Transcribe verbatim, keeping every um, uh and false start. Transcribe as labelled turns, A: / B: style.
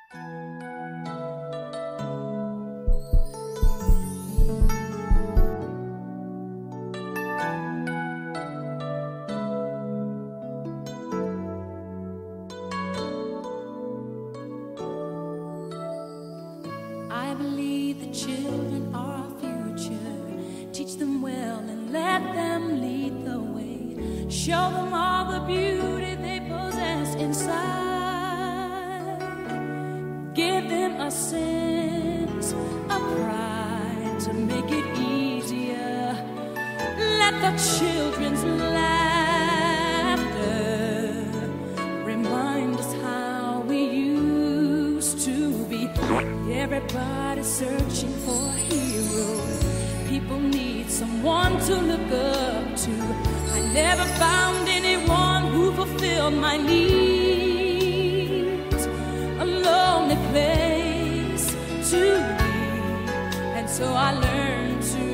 A: I believe the children are our future. Teach them well and let them lead the way. Show them all the beauty they possess inside. Give them a sense of pride to make it easier. Let the children's laughter remind us how we used to be. Everybody's searching for a hero. People need someone to look up to. I never found anyone who fulfilled my needs. A lonely place to be, and so I learned to